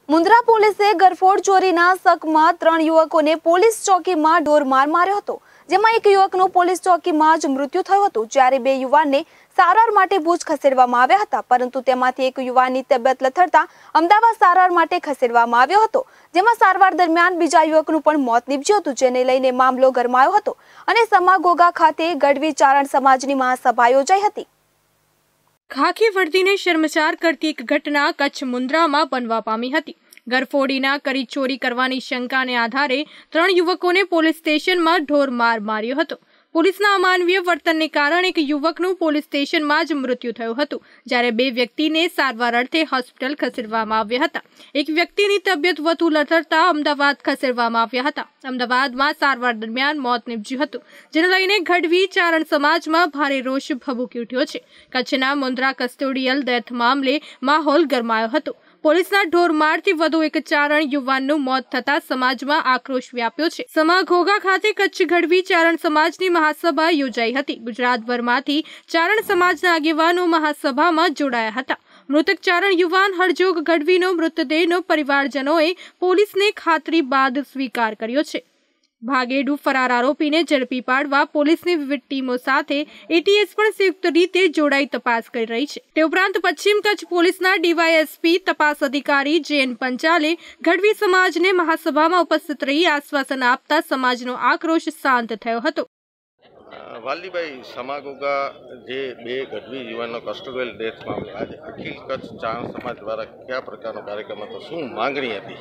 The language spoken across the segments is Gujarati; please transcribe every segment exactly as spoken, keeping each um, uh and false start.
મુન્દ્રા પોલીસે ગરફોડ ચોરીના શકમાં ત્રણ યુવકોને પોલીસ ચોકીમાં ઢોરમાર માર્યો હતો, જેમાં એક યુવકનું પોલીસ ચોકીમાં જ મૃત્યુ થયું હતું, જ્યારે બે યુવાનને સારવાર માટે ભુજ ખસેડવામાં આવ્યા હતા, પરંતુ તેમાંથી એક યુવાનની તબિયત લથડતા અમદાવાદ સારવાર માટે ખસેડવામાં આવ્યો હતો, જેમાં સારવાર દરમિયાન બીજા યુવકનું પણ મોત નીપજ્યું હતું, જેને લઈને મામલો ગરમાયો હતો અને સમાગોગા ખાતે ગઢવી ચારણ સમાજની મહાસભા યોજાઈ હતી। ખાખી વર્દીને શર્મસાર કરતી એક ઘટના કચ્છ મુન્દ્રામાં બનવા પામી હતી। ગરફોડીના કરી ચોરી કરવાની શંકાને આધારે ત્રણ યુવકોને પોલીસ સ્ટેશનમાં ઢોરમાર માર્યો હતો। પોલીસના અમાનવીય વર્તનને કારણે એક યુવકનું પોલીસ સ્ટેશનમાં જ મૃત્યુ થયું હતું, જ્યારે બે વ્યક્તિને સારવાર અર્થે હોસ્પિટલ ખસેડવામાં આવ્યા હતા। એક વ્યક્તિની તબિયત વધુ લથડતા અમદાવાદ ખસેડવામાં આવ્યા હતા। અમદાવાદમાં સારવાર દરમિયાન મોત નીપજ્યું હતું, જેને લઈને ગઢવી ચારણ સમાજમાં ભારે રોષ ભભૂકી ઉઠ્યો છે। કચ્છના મુન્દ્રા કસ્ટોડિયલ ડેથ મામલે માહોલ ગરમાયો હતો। પોલીસના ઢોરમારથી વધુ એક ચારણ યુવાનનું મોત થતા સમાજમાં આક્રોશ વ્યાપ્યો છે। સમાઘોગા ખાતે કચ્છ ગઢવી ચારણ સમાજની મહાસભા યોજાઈ હતી। ગુજરાતભરમાંથી ચારણ સમાજના આગેવાનો મહાસભામાં જોડાયા હતા। મૃતક ચારણ યુવાન હરજોગ ગઢવીનો મૃતદેહનો પરિવારજનોએ પોલીસને ખાતરી બાદ સ્વીકાર કર્યો છે। ભાગેડુ ફરાર આરોપીને ઝડપી પાડવા પોલીસની વિવિધ ટીમો સાથે એટીએસ પણ સંયુક્ત રીતે જોડાઈ તપાસ કરી રહી છે। તે ઉપરાંત પશ્ચિમ કચ્છ પોલીસના ડીવાયએસપી તપાસ અધિકારી જે એન પંચાલે ગઢવી સમાજને મહાસભામાં ઉપસ્થિત રહી આશ્વાસન આપતા સમાજનો આક્રોશ શાંત થયો હતો। વાલીભાઈ, સમાગોગા જે બે ગઢવી યુવાનો કસ્ટોડિયલ ડેથ મામલે આજે અખિલ કચ્છ ચારણ સમાજ દ્વારા કયા પ્રકારનો કાર્યક્રમ હતો, શું માંગણી હતી?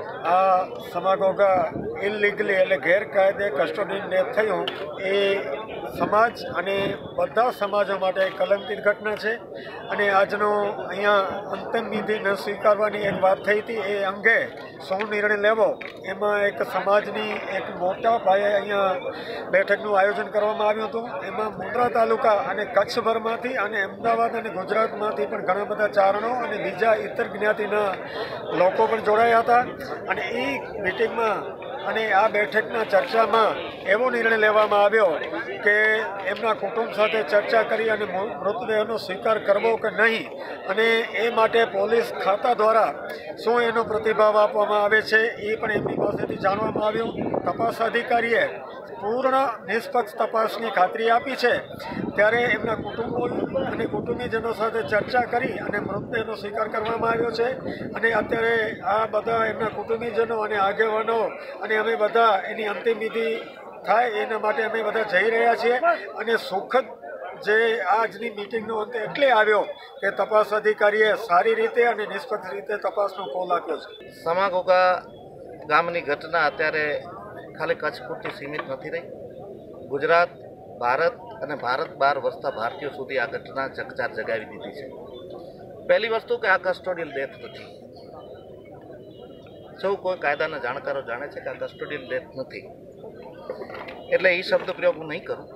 આ સમાગોગા ઇલીગલી એટલે ગેરકાયદે કસ્ટોડિયલ ડેથ થયું એ સમાજ અને બધા સમાજો માટે કલંકિત ઘટના છે અને આજનો અહીંયા અંતિમ વિધિ ન સ્વીકારવાની એક વાત થઈ હતી, એ અંગે શું નિર્ણય લેવો એમાં એક સમાજની એક મોટા પાયે અહીંયા બેઠકનું આયોજન કરવામાં આવ્યું હતું। એમાં મુન્દ્રા તાલુકા અને કચ્છભરમાંથી અને અમદાવાદ અને ગુજરાતમાંથી પણ ઘણા બધા ચારણો અને બીજા ઇતર જ્ઞાતિના લોકો પણ જોડાયા હતા અને એ મિટિંગમાં અને આ બેઠકના ચર્ચામાં એવો નિર્ણય લેવામાં આવ્યો કે એમના કુટુંબ સાથે ચર્ચા કરી અને મૃતદેહનો સ્વીકાર કરવો કે નહીં, અને એ માટે પોલીસ ખાતા દ્વારા શું એનો પ્રતિભાવ આપવામાં આવે છે એ પણ એમની પાસેથી જાણવામાં આવ્યું। તપાસ અધિકારીએ પૂર્ણ નિષ્પક્ષ તપાસની ખાતરી આપી છે, ત્યારે એમના કુટુંબો અને કુટુંબીજનો સાથે ચર્ચા કરી અને મૃતદેહનો સ્વીકાર કરવામાં આવ્યો છે અને અત્યારે આ બધા એમના કુટુંબીજનો અને આગેવાનો અને અમે બધા એની અંતિમ વિધિ થાય એના માટે અમે બધા જઈ રહ્યા છીએ અને સુખદ જે આજની મિટિંગનો અંત એટલે આવ્યો કે તપાસ અધિકારીએ સારી રીતે અને નિષ્પક્ષ રીતે તપાસનો કોલ આપ્યો છે। સમાગોગા ગામની ઘટના અત્યારે ખાલી કચ્છ પૂરતી સીમિત નથી રહી, ગુજરાત, ભારત અને ભારત બહાર વસતા ભારતીયો સુધી આ ઘટના ચકચાર જગાવી દીધી છે। પહેલી વસ્તુ કે આ કસ્ટોડિયલ ડેથ નથી, સૌ કોઈ કાયદાના જાણકારો જાણે છે કે આ કસ્ટોડિયલ ડેથ નથી, એટલે એ શબ્દ પ્રયોગ હું નહીં કરું।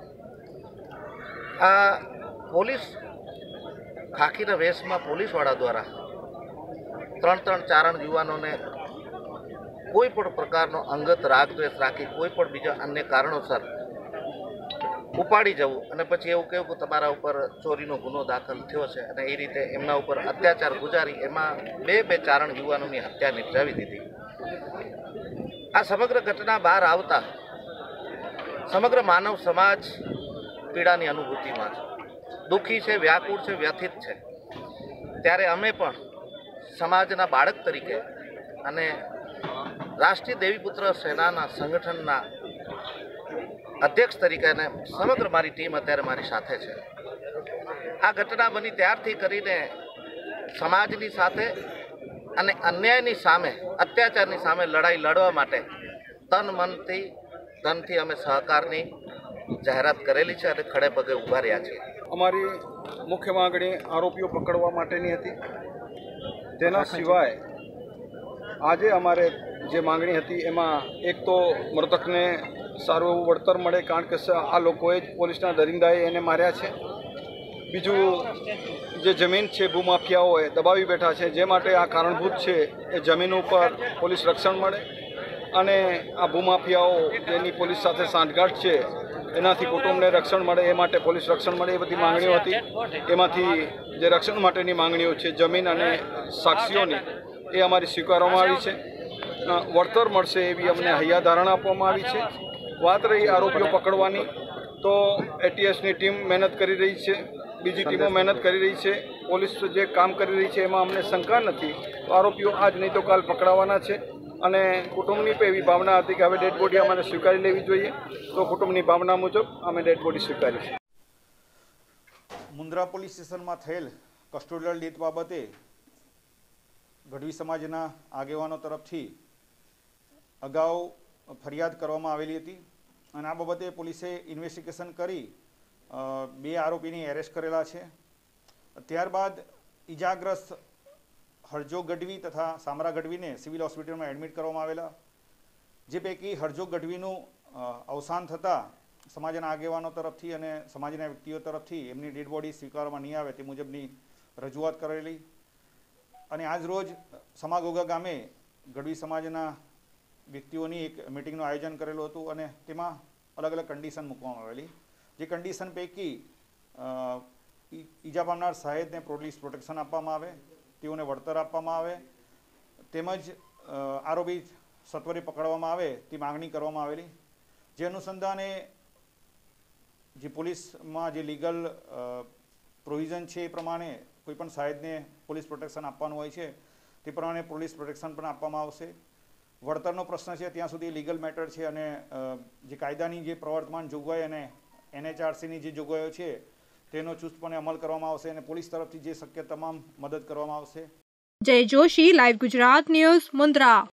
આ પોલીસ ખાખીના વેશમાં પોલીસવાળા દ્વારા ત્રણ ત્રણ ચારણ યુવાનોને કોઈ પણ પ્રકારનો અંગત રાગદ્વેષ રાખી કોઈ પણ બીજા અન્ય કારણોસર ઉપાડી જવું અને પછી એવું કહેવું કે તમારા ઉપર ચોરીનો ગુનો દાખલ થયો છે અને એ રીતે એમના ઉપર અત્યાચાર ગુજારી એમાં બે બે ચારણ યુવાનોની હત્યા નિપજાવી દીધી। આ સમગ્ર ઘટના બહાર આવતા સમગ્ર માનવ સમાજ પીડાની અનુભૂતિમાં છે, દુઃખી છે, વ્યાકુળ છે, વ્યથિત છે। ત્યારે અમે પણ સમાજના બાળક તરીકે અને રાષ્ટ્રીય દેવીપુત્ર સેનાના સંગઠનના અધ્યક્ષ તરીકે અને સમગ્ર મારી ટીમ અત્યારે મારી સાથે છે। આ ઘટના બની ત્યારથી કરીને સમાજની સાથે અને અન્યાયની સામે, અત્યાચારની સામે લડાઈ લડવા માટે તન મનથી ધનથી અમે સહકારની જાહેરાત કરેલી છે અને ખડે પગે ઊભા રહ્યા છીએ। અમારી મુખ્ય માંગણી આરોપીઓ પકડવા માટેની હતી। તેના સિવાય આજે અમારે જે માંગણી હતી એમાં એક તો મૃતકને સારું એવું વળતર મળે, કારણ કે આ લોકોએ જ પોલીસના દરિંદાએ એને માર્યા છે। બીજું જે જમીન છે ભૂમાફિયાઓએ દબાવી બેઠા છે, જે માટે આ કારણભૂત છે એ જમીન ઉપર પોલીસ રક્ષણ મળે અને આ ભૂમાફિયાઓ જેની પોલીસ સાથે સાંઠગાંઠ છે એનાથી કુટુંબને રક્ષણ મળે, એ માટે પોલીસ રક્ષણ મળે, એ બધી માંગણીઓ હતી। એમાંથી જે રક્ષણ માટેની માંગણીઓ છે જમીન અને સાક્ષીઓની, એ અમારી સ્વીકારવામાં આવી છે. અ, વળતર મળશે એવી અમને હૈયાધારણા આપવામાં આવી છે. વાત રહી આરોપીઓ પકડવાની, તો એટીએસની ટીમ મહેનત કરી રહી છે, બીજી ટીમો મહેનત કરી રહી છે, પોલીસ જે કામ કરી રહી છે એમાં અમને શંકા નથી. તો આરોપીઓ આજ નહીં તો કાલ પકડાવાના છે અને કુટુંબની પણ એવી ભાવના હતી કે હવે ડેડ બોડી અમારે સ્વીકારી લેવી જોઈએ, તો કુટુંબની ભાવના મુજબ અમે ડેડ બોડી સ્વીકારી. મુન્દ્રા પોલીસ સ્ટેશનમાં થયેલ કસ્ટોડિયલ ડેથ બાબતે ગઢવી સમાજના આગેવાનો તરફથી અગાઉ ફરિયાદ કરવામાં આવેલી હતી અને આ બાબતે પોલીસે ઇન્વેસ્ટિગેશન કરી બે આરોપીની એરેસ્ટ કરેલા છે. ત્યારબાદ ઈજાગ્રસ્ત હરજોગ ગઢવી તથા સામરા ગઢવીને સિવિલ હોસ્પિટલમાં એડમિટ કરવામાં આવેલા, જે પૈકી હરજોગ ગઢવીનું અવસાન થતાં સમાજના આગેવાનો તરફથી અને સમાજના વ્યક્તિઓ તરફથી એમની ડેડ બોડી સ્વીકારવામાં નહીં આવે તે મુજબની રજૂઆત કરેલી અને આજ રોજ સમાગોગા ગામે ગઢવી સમાજના વ્યક્તિઓની એક મિટિંગનું આયોજન કરેલું હતું અને તેમાં અલગ અલગ કન્ડિશન મૂકવામાં આવેલી, જે કન્ડિશન પૈકી ઈજા પામનાર સાહેબને પોલીસ પ્રોટેક્શન આપવામાં આવે, તેઓને વળતર આપવામાં આવે તેમજ આરોપી સત્વરે પકડવામાં આવે તે માગણી કરવામાં આવેલી. જે અનુસંધાને જે પોલીસમાં જે લીગલ પ્રોવિઝન છે એ પ્રમાણે કોઈપણ સાહેબને પોલીસ પ્રોટેક્શન આપવાનું હોય છે તે પ્રમાણે પોલીસ પ્રોટેક્શન પણ આપવામાં આવશે. વળતરનો પ્રશ્ન છે ત્યાં સુધી લીગલ મેટર છે અને જે કાયદાની જે પ્રવર્તમાન જોગવાઈ અને એનએચઆરસીની જે જોગવાઈઓ છે તેનો ચુસ્તપણે અમલ કરવામાં આવશે અને પોલીસ તરફથી જે શક્ય તમામ મદદ કરવામાં આવશે. Jay Joshi, live Gujarat news, Mundra.